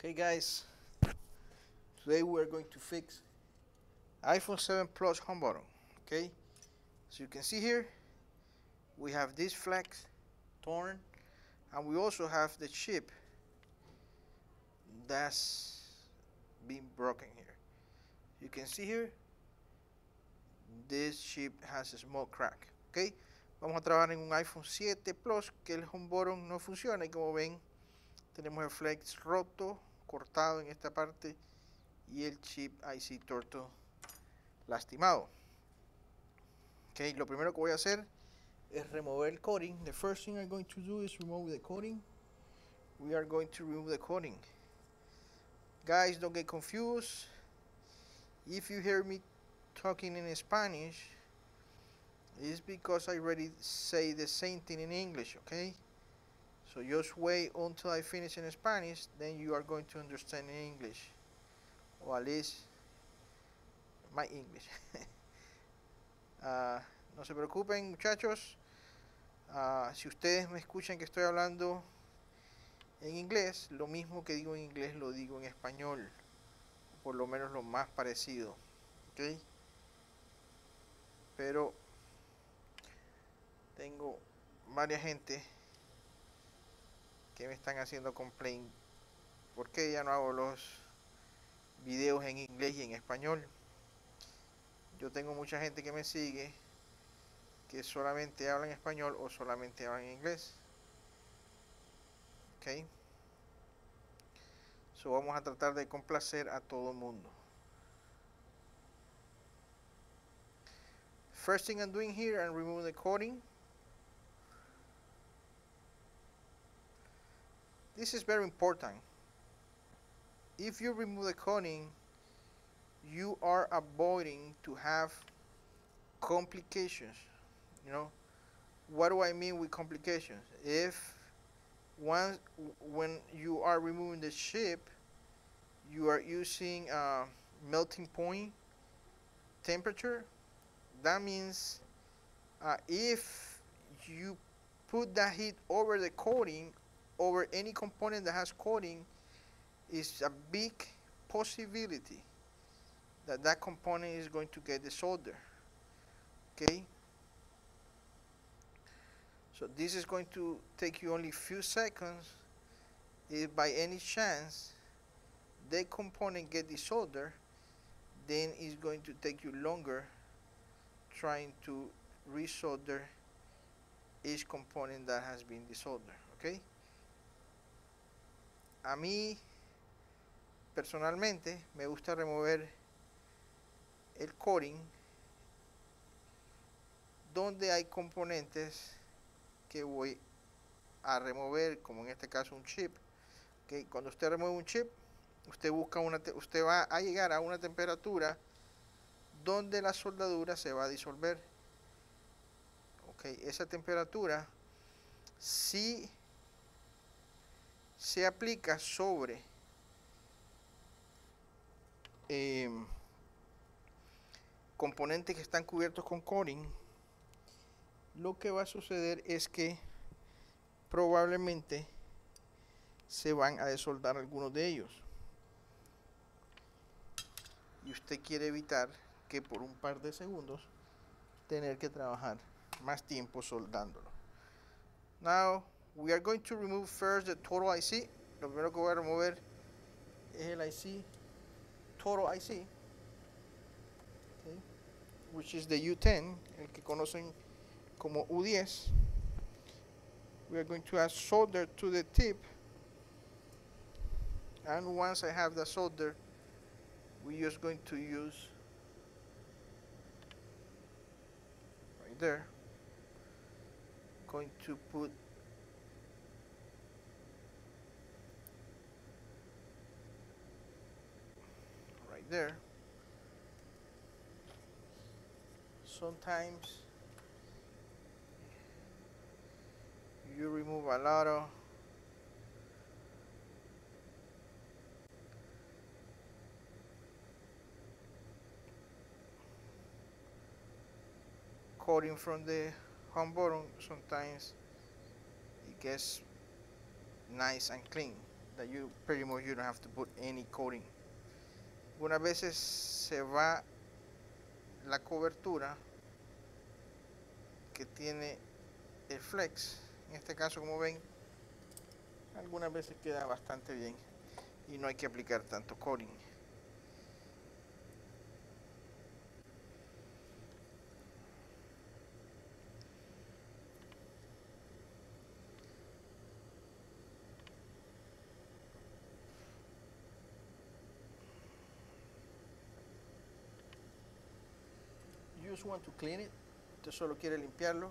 Okay guys, today we're going to fix iPhone 7 Plus home button. Okay, so you can see here we have this flex torn, and we also have the chip that's been broken here. You can see here this chip has a small crack. Okay, vamos a trabajar en un iPhone 7 Plus que el home button no funciona, y como ven tenemos el flex roto, cortado en esta parte, y el chip IC torto lastimado. Okay, lo primero que voy a hacer es remover el coating. The first thing I'm going to do is remove the coating. We are going to remove the coating. Guys, don't get confused. If you hear me talking in Spanish, it's because I already say the same thing in English, okay? So just wait until I finish in Spanish, then you are going to understand in English, or at least my English. No se preocupen, muchachos. Si ustedes me escuchan que estoy hablando en inglés, lo mismo que digo en inglés lo digo en español, por lo menos lo más parecido, ¿ok? Pero tengo varias gente que me están haciendo complaint porque ya no hago los videos en inglés y en español. Yo tengo mucha gente que me sigue que solamente habla en español o solamente habla en inglés. Ok, so vamos a tratar de complacer a todo el mundo. First thing I'm doing here, I'm removing the coating. This is very important. If you remove the coating, you are avoiding to have complications. You know, what do I mean with complications? If when you are removing the chip, you are using melting point temperature, that means if you put that heat over the coating, over any component that has coating, is a big possibility that that component is going to get the solder. Okay, so this is going to take you only a few seconds. If by any chance the component get the solder, then it's going to take you longer trying to resolder each component that has been desoldered. Okay, a mí personalmente me gusta remover el coating donde hay componentes que voy a remover, como en este caso un chip. Okay, cuando usted remueve un chip, usted busca usted va a llegar a una temperatura donde la soldadura se va a disolver. Okay, esa temperatura si se aplica sobre componentes que están cubiertos con coating, lo que va a suceder es que probablemente se van a desoldar algunos de ellos, y usted quiere evitar que por un par de segundos tener que trabajar más tiempo soldándolo. Now we are going to remove first the total IC. Lo primero que voy a remover es el IC, total IC, okay, which is the U10, el que conocen como U10. We are going to add solder to the tip, and once I have the solder, we're just going to use right there, going to put right there. Sometimes you remove a lot of coating from the home button. Sometimes it gets nice and clean. that you pretty much you don't have to put any coating. Algunas veces se va la cobertura que tiene el flex. En este caso, como ven, algunas veces queda bastante bien y no hay que aplicar tanto coating. You just want to clean it. Usted solo quiere limpiarlo.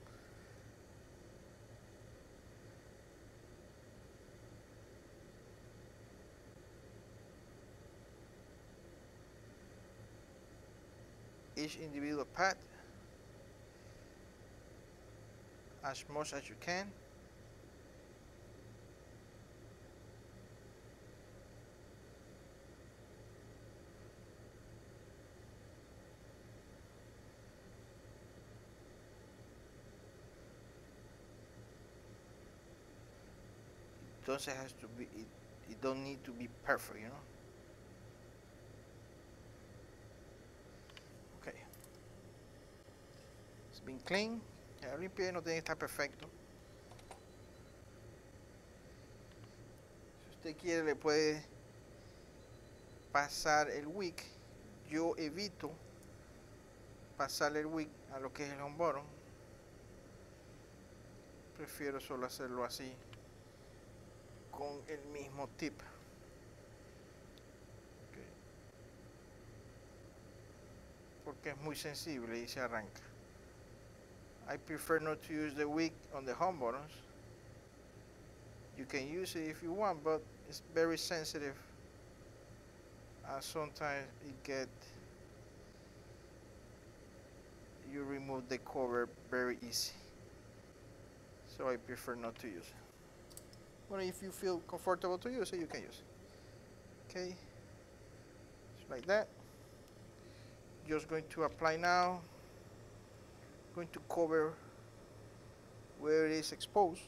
Each individual pad as much as you can. Entonces has to be, it don't need to be perfect, you know. Okay. It's been clean. Ya lo limpié, no tiene que estar perfecto. Si usted quiere le puede pasar el wick. Yo evito pasarle el wick a lo que es el home button. Prefiero solo hacerlo así con el mismo tip. Okay. Porque es muy sensible y se arranca. I prefer not to use the wick on the home buttons. You can use it if you want, but it's very sensitive. Sometimes you remove the cover very easy. So I prefer not to use it. But if you feel comfortable to use it, you can use it. Okay, just like that. Just going to apply now. Going to cover where it is exposed.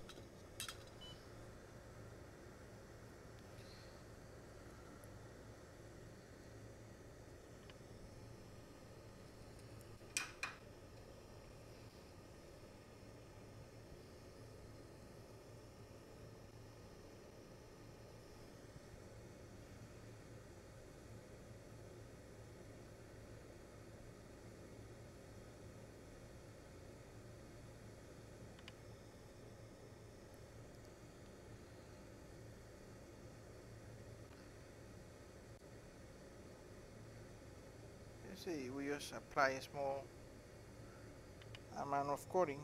See, we just apply a small amount of coating.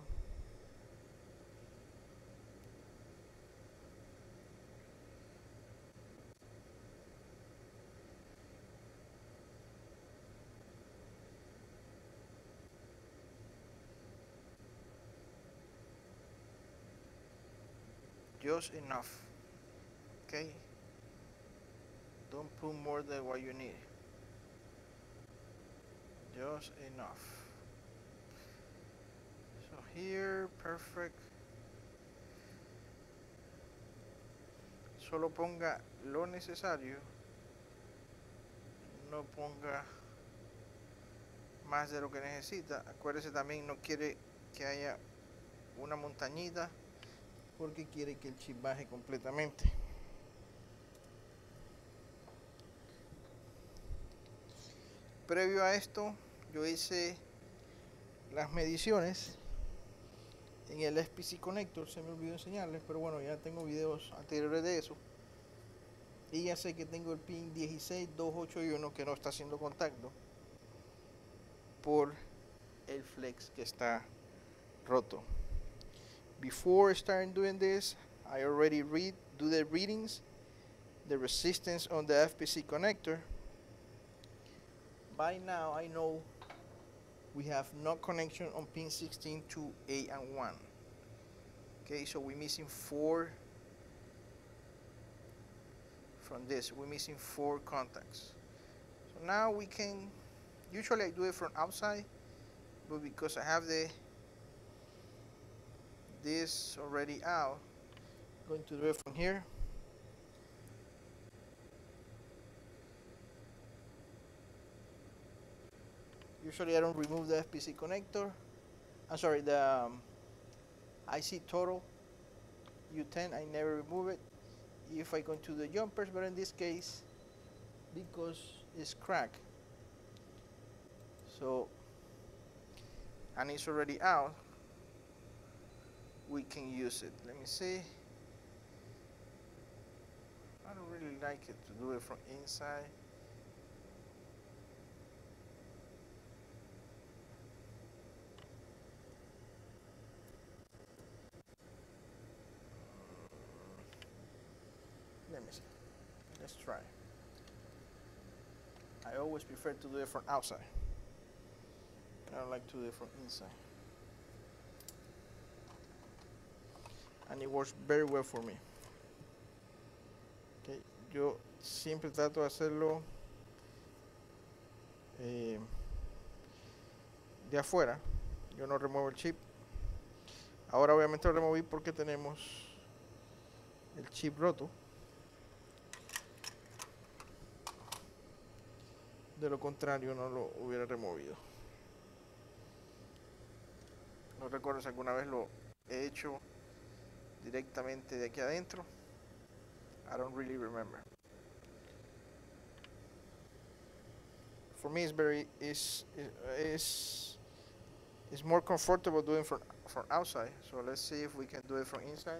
Just enough. Okay, don't put more than what you need. Just enough. So here, perfect. Solo ponga lo necesario. No ponga más de lo que necesita. Acuérdese también, no quiere que haya una montañita porque quiere que el chip baje completamente. Previo a esto, yo hice las mediciones en el SPC Connector. Se me olvidó enseñarles, pero bueno, ya tengo videos anteriores de eso. Y ya sé que tengo el pin 16281 que no está haciendo contacto por el flex que está roto. Before starting doing this, I already do the readings, the resistance on the FPC connector. By now I know we have no connection on pin 16, 2, 8, and 1. Okay, so we're missing 4 from this. We're missing 4 contacts. So now we can, usually I do it from outside, but because I have this already out, I'm going to do it from here. Usually I don't remove the FPC connector. I'm sorry, the IC total U10, I never remove it if I go to the jumpers, but in this case, because it's cracked, so and it's already out, we can use it. Let me see. I don't really like it to do it from inside. Let me see. Let's try. I always prefer to do it from outside. I don't like to do it from inside. And it works very well for me. Okay, yo siempre trato de hacerlo de afuera. Yo no remuevo el chip. Ahora obviamente lo removí porque tenemos el chip roto. De lo contrario no lo hubiera removido. No recuerdo si alguna vez lo he hecho directamente de aquí adentro. I don't really remember. For me, it's more comfortable doing from outside. So let's see if we can do it from inside.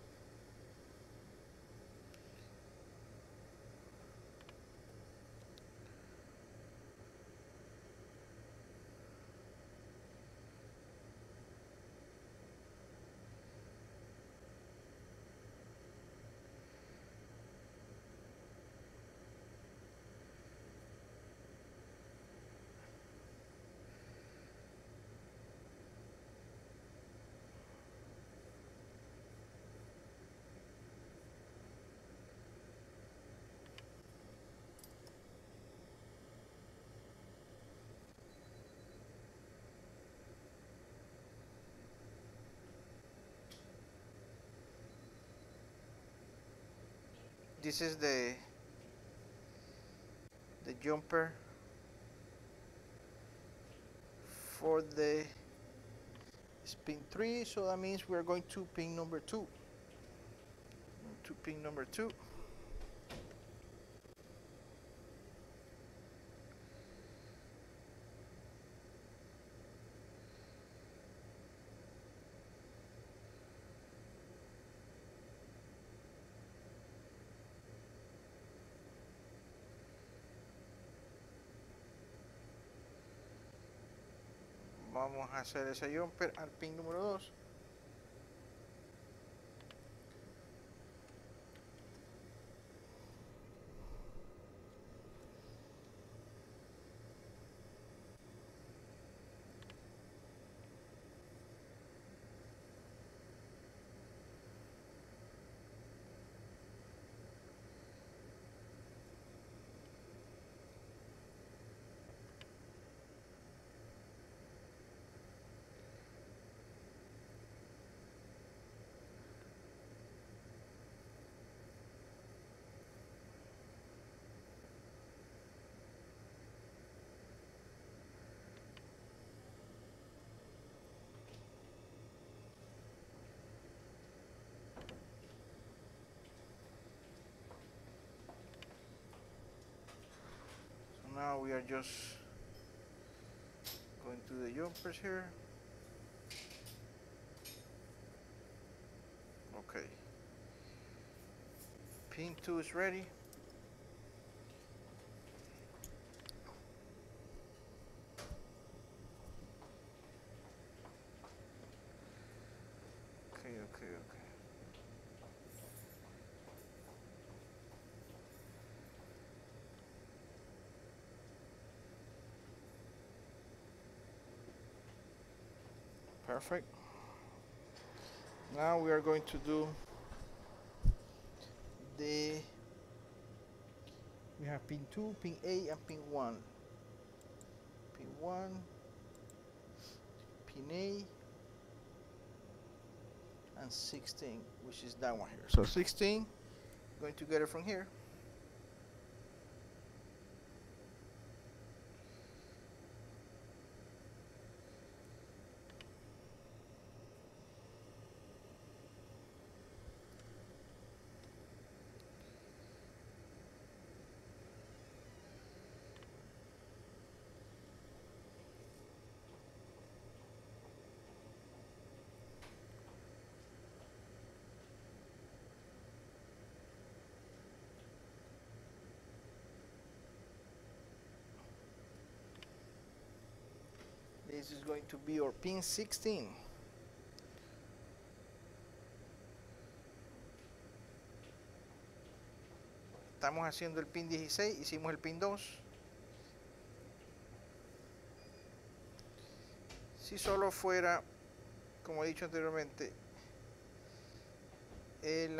This is the jumper for the pin 3, so that means we're going to pin number 2. To pin number 2. Vamos a hacer ese jumper al pin número 2. Now we are just going to the jumpers here. Okay. Pin 2 is ready. Okay. Perfect. Now we are going to do we have pin 2, pin A, and pin 1. Pin 1, pin A, and 16, which is that one here. So 16, going to get it from here. this is going to be our pin 16. Estamos haciendo el pin 16, hicimos el pin 2. Si solo fuera, como he dicho anteriormente, el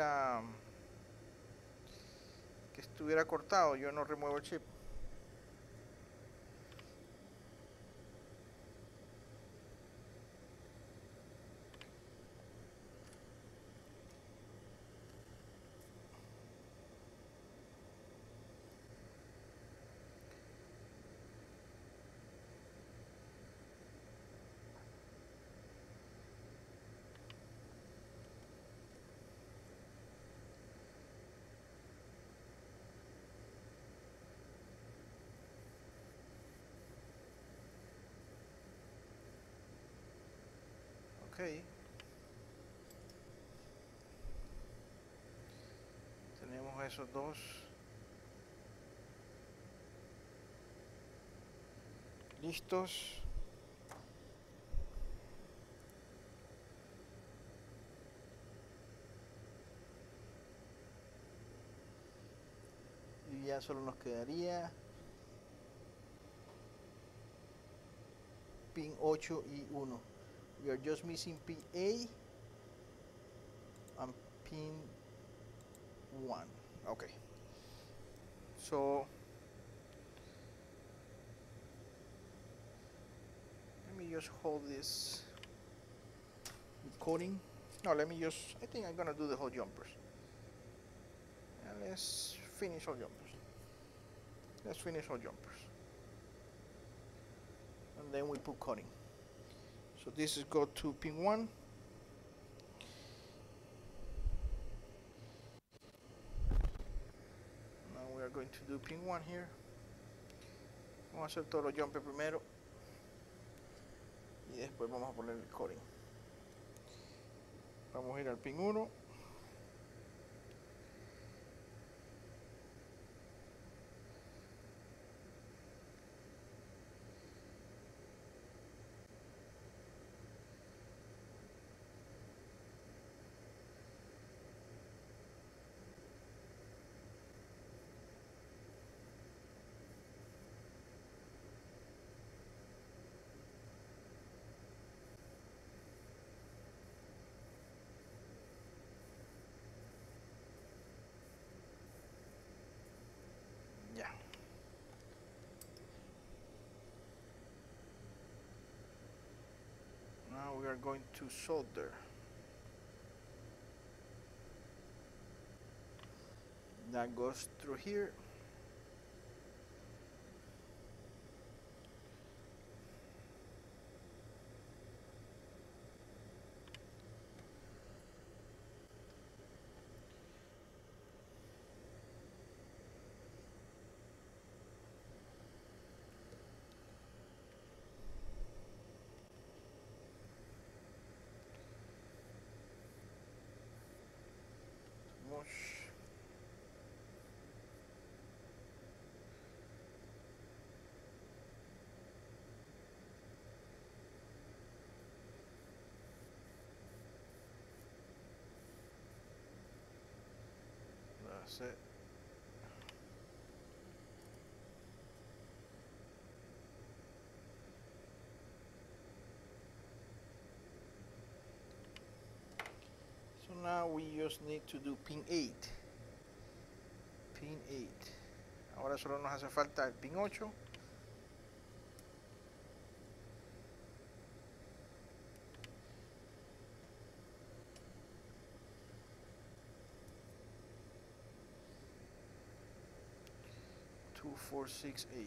que estuviera cortado, yo no remuevo el chip. Ok. Tenemos esos dos listos. Y ya solo nos quedaría pin 8 y 1. We are just missing pin A and pin 1. Okay. So let me just hold this recording. No, let me just, I think I'm gonna do the whole jumpers. And let's finish all jumpers. Let's finish all jumpers. And then we put cutting. So this is go to pin 1. Now we are going to do pin 1 here. Vamos a hacer todos los jumpers primero. Y después vamos a poner el cutting. Vamos a ir al pin 1. Ya. Now we are going to solder. That goes through here. That's it. So now we just need to do pin 8. Pin 8. Ahora solo nos hace falta el pin 8. Two, 4, 6, 8.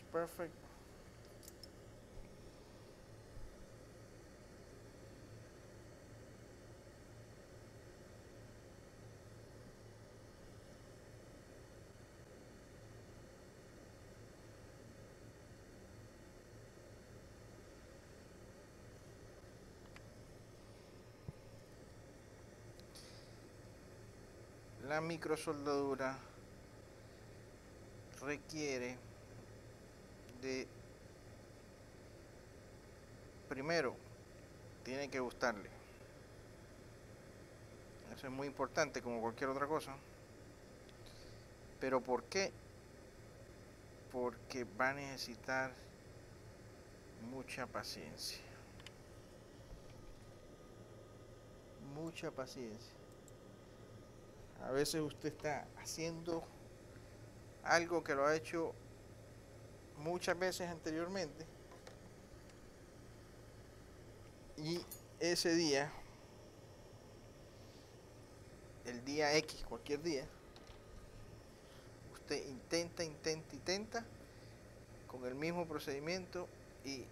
perfect. La microsoldadura requiere de, primero, tiene que gustarle. Eso es muy importante como cualquier otra cosa. Pero ¿por qué? Porque va a necesitar mucha paciencia. Mucha paciencia. A veces usted está haciendo algo que lo ha hecho muchas veces anteriormente y ese día, el día X, cualquier día, usted intenta con el mismo procedimiento y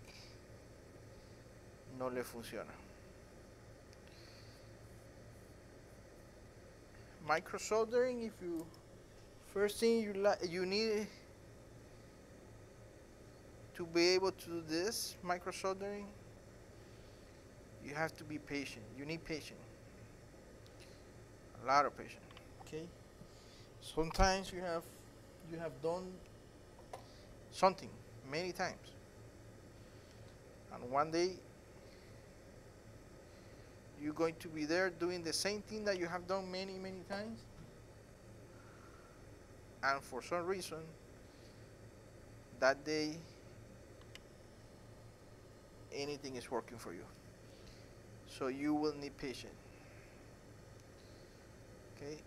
no le funciona. Micro soldering, if you first thing you need to be able to do this micro soldering, you have to be patient. You need patience, a lot of patience. Okay. Sometimes you have done something many times, and one day you're going to be there doing the same thing that you have done many times, and for some reason that day anything is working for you. So you will need patience. Okay.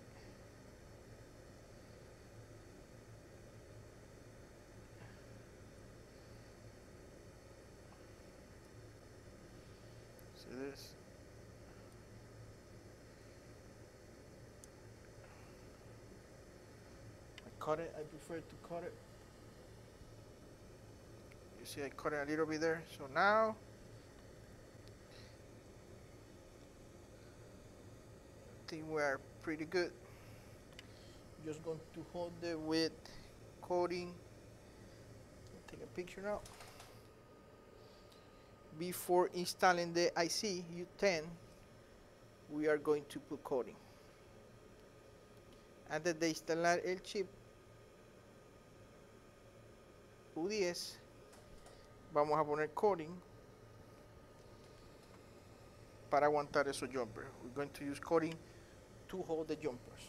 See this? I cut it. I prefer to cut it. You see, I cut it a little bit there. So now I think we are pretty good. Just going to hold it with coating. Take a picture now. Before installing the IC U10, we are going to put coating. Antes de instalar el chip U10, vamos a poner coating para aguantar esos jumpers. We're going to use coating to hold the jumpers.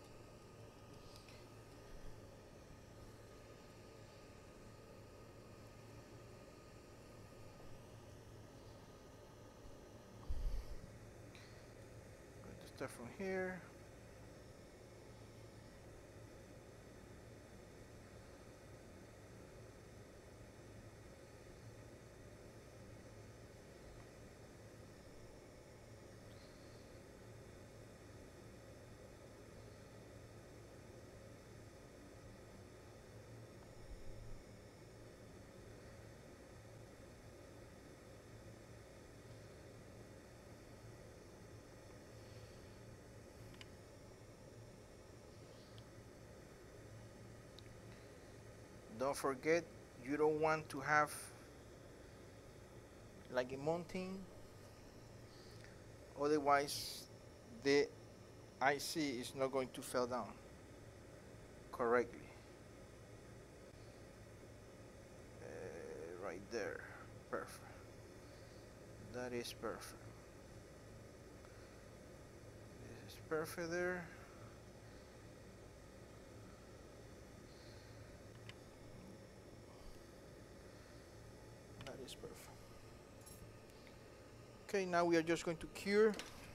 Going to start from here. Don't forget, you don't want to have like a mounting, otherwise the IC is not going to fall down correctly. Right there, perfect. That is perfect. This is perfect there. That is perfect. Okay, now we are just going to cure.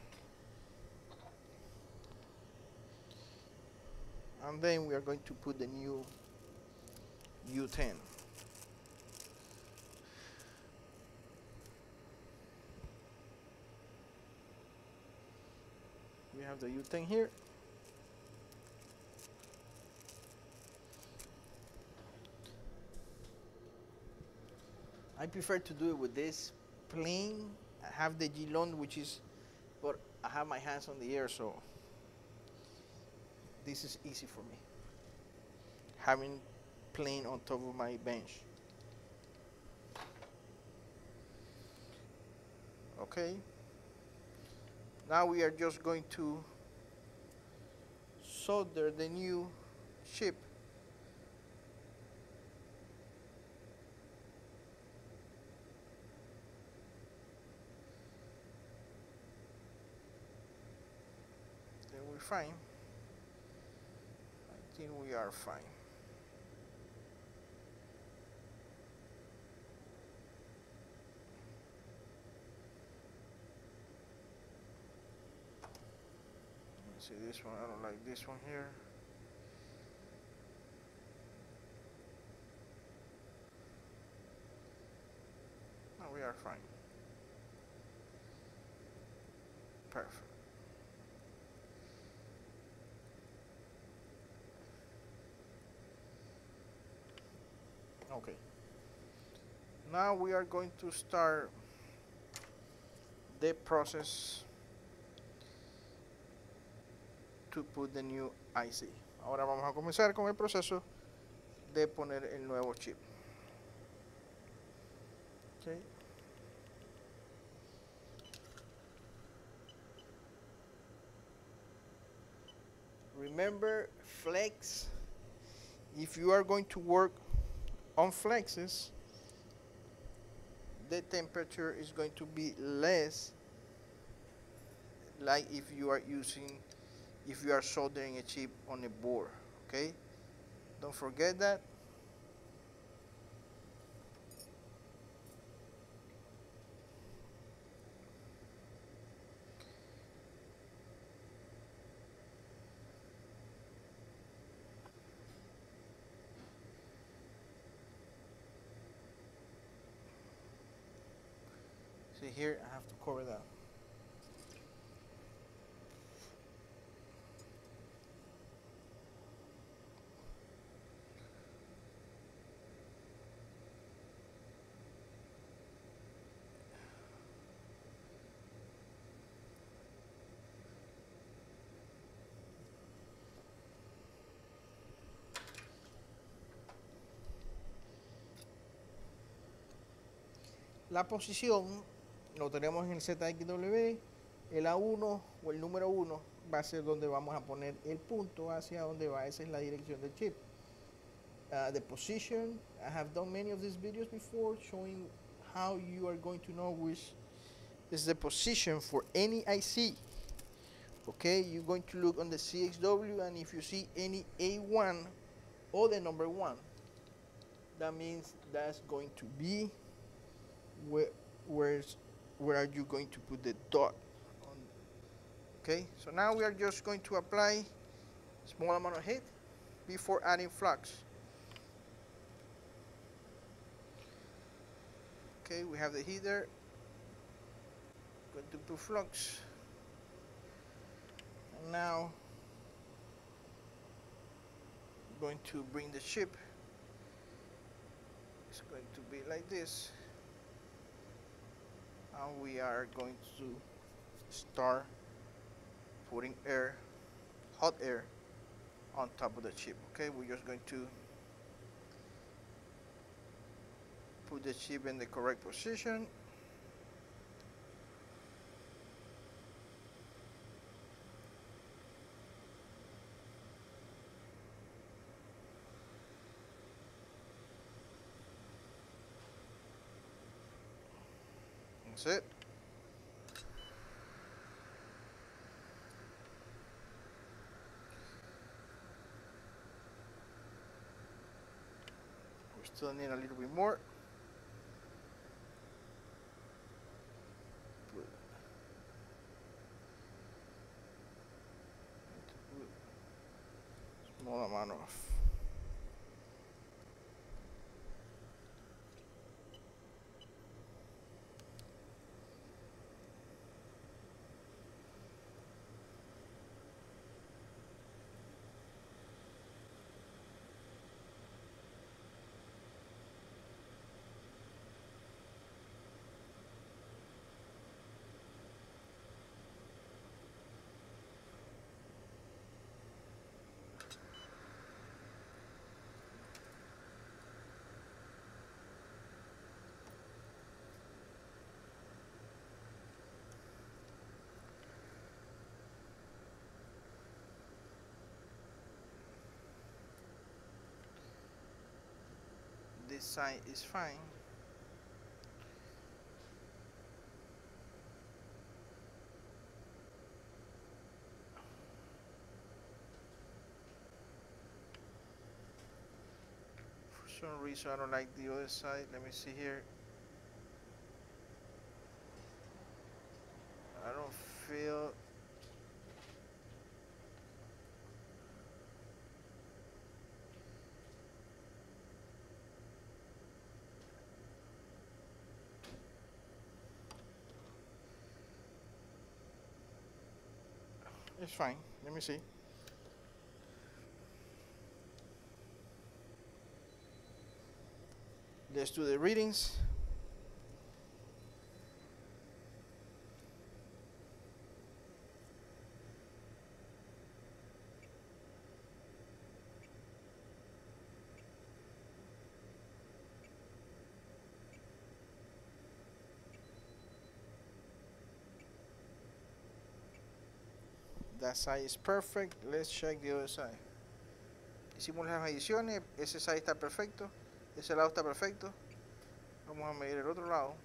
And then we are going to put the new U10. We have the U10 here. I prefer to do it with this plain. I have the Gilon, which is, but I have my hands on the air, so this is easy for me. Having plain on top of my bench. Okay. Now we are just going to solder the new chip. Then we're fine. I think we are fine. Let's see this one. I don't like this one here. No, we are fine. Perfect. Okay. Now we are going to start the process to put the new IC. Ahora vamos a comenzar con el proceso de poner el nuevo chip. Okay. Remember, flex. If you are going to work on flexes, the temperature is going to be less, like if you are soldering a chip on a board. Okay, don't forget that. See here, I have to cover that. La posición lo tenemos en el ZXW, el A1 o el número 1 va a ser donde vamos a poner el punto hacia donde va, esa es la dirección del chip. The position, I have done many of these videos before showing how you are going to know which is the position for any IC. Okay, you're going to look on the CXW, and if you see any A1 or the number 1, that means that's going to be where are you going to put the dot on. Okay, so now we are just going to apply small amount of heat before adding flux. Okay, we have the heater. Going to put flux. And now I'm going to bring the chip. It's going to be like this. And we are going to start putting air, hot air, on top of the chip. Okay, we're just going to put the chip in the correct position. That's it. We still need a little bit more. Small amount of side is fine. For some reason I don't like the other side. Let me see here. I don't feel it's fine. Let me see. Let's do the readings. That side is perfect. Let's check the other side. Hicimos las mediciones. Ese side está perfecto. Ese lado está perfecto. Vamos a medir el otro lado.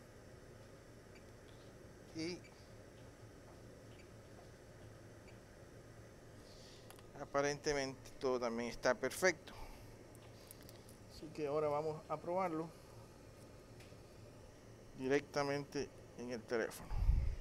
Y aparentemente todo también está perfecto. Así que ahora vamos a probarlo directamente en el teléfono.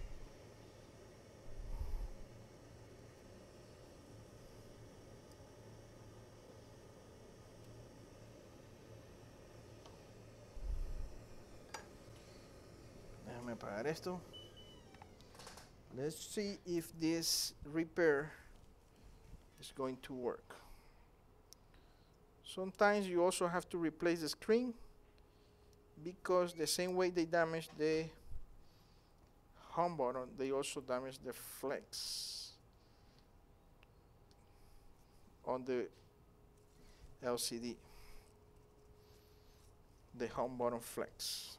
Déjame apagar esto. Let's see if this repair is going to work. Sometimes you also have to replace the screen because the same way they damage the home button, they also damage the flex on the LCD, the home button flex.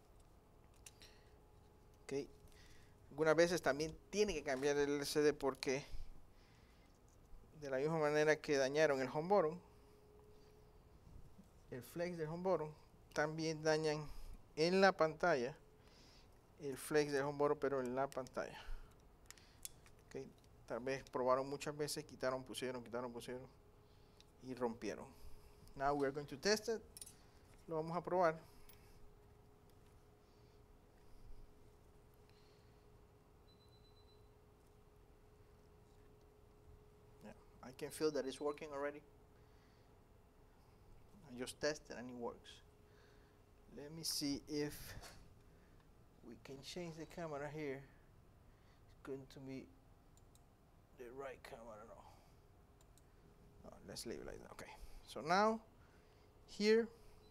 Okay. Algunas veces también tiene que cambiar el LCD porque de la misma manera que dañaron el home button, el flex del home button, también dañan en la pantalla el flex del home button, pero en la pantalla. Okay. Tal vez probaron muchas veces, quitaron, pusieron y rompieron. Now we are going to test it. Lo vamos a probar. I can feel that it's working already. I just tested and it works. Let me see if we can change the camera here. It's going to be the right camera. No, let's leave it like that. Okay. So now here,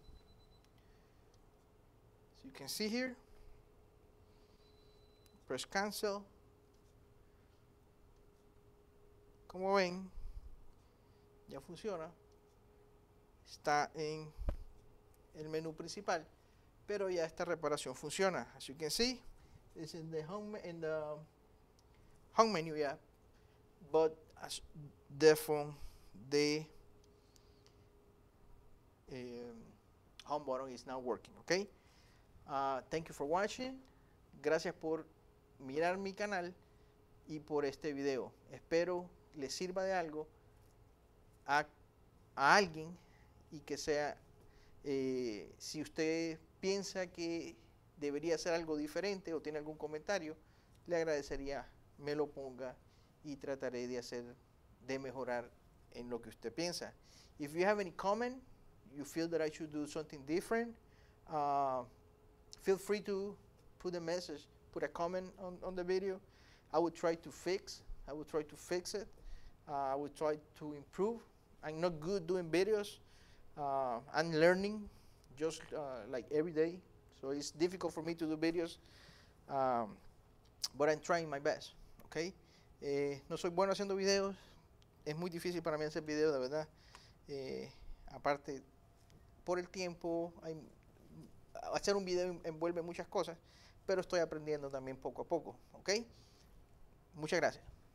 so you can see here, press cancel. Como ven, ya funciona. Está en el menú principal, pero ya esta reparación funciona. As you can see, it's in the home menu, yeah, but as the phone, the home button is now working. Okay. Thank you for watching. Gracias por mirar mi canal y por este video. Espero les sirva de algo a alguien y que sea, si usted piensa que debería hacer algo diferente o tiene algún comentario, le agradecería me lo ponga y trataré de mejorar en lo que usted piensa. If you have any comment, you feel that I should do something different, feel free to put a message, put a comment on the video. I will try to fix it. I will try to improve. I'm not good doing videos. I'm learning just like every day. So it's difficult for me to do videos. But I'm trying my best. Okay? No soy bueno haciendo videos. Es muy difícil para mí hacer videos, de verdad. Aparte, por el tiempo, hacer un video envuelve muchas cosas, pero estoy aprendiendo también poco a poco. ¿Ok? Muchas gracias.